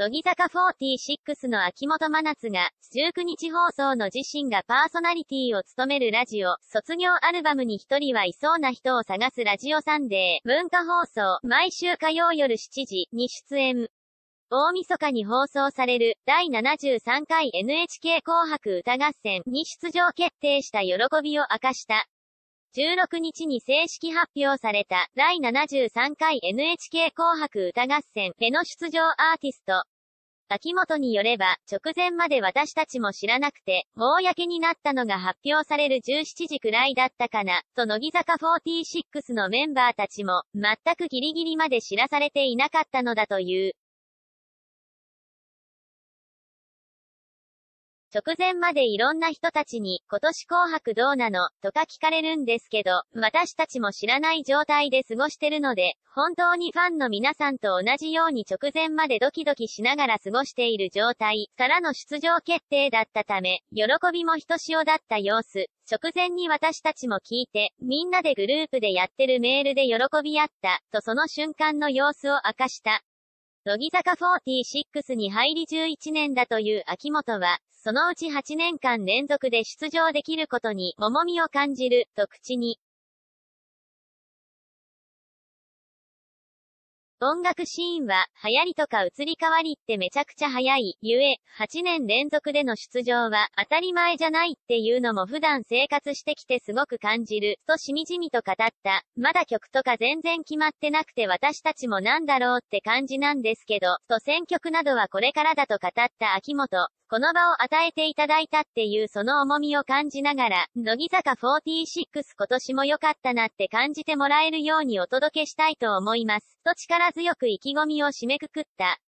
乃木坂46の秋元真夏が、19日放送の自身がパーソナリティを務めるラジオ、卒業アルバムに一人はいそうな人を探すラジオサンデー、文化放送、毎週火曜夜7時に出演。大晦日に放送される、第73回 NHK 紅白歌合戦に出場決定した喜びを明かした。16日に正式発表された、第73回 NHK 紅白歌合戦への出場アーティスト。秋元によれば、直前まで私たちも知らなくて、公になったのが発表される17時くらいだったかな、と乃木坂46のメンバーたちも、全くギリギリまで知らされていなかったのだという。直前までいろんな人たちに、今年紅白どうなのとか聞かれるんですけど、私たちも知らない状態で過ごしてるので、本当にファンの皆さんと同じように直前までドキドキしながら過ごしている状態からの出場決定だったため、喜びもひとしおだった様子。直前に私たちも聞いて、みんなでグループでやってるメールで喜び合った、とその瞬間の様子を明かした。乃木坂46に入り11年だという秋元は、そのうち8年間連続で出場できることに重みを感じる、と口に。音楽シーンは、流行りとか移り変わりってめちゃくちゃ早い、ゆえ、8年連続での出場は、当たり前じゃないっていうのも普段生活してきてすごく感じる、としみじみと語った。まだ曲とか全然決まってなくて私たちもなんだろうって感じなんですけど、と選曲などはこれからだと語った秋元。この場を与えていただいたっていうその重みを感じながら、乃木坂46今年も良かったなって感じてもらえるようにお届けしたいと思います。と力強く意気込みを締めくくった。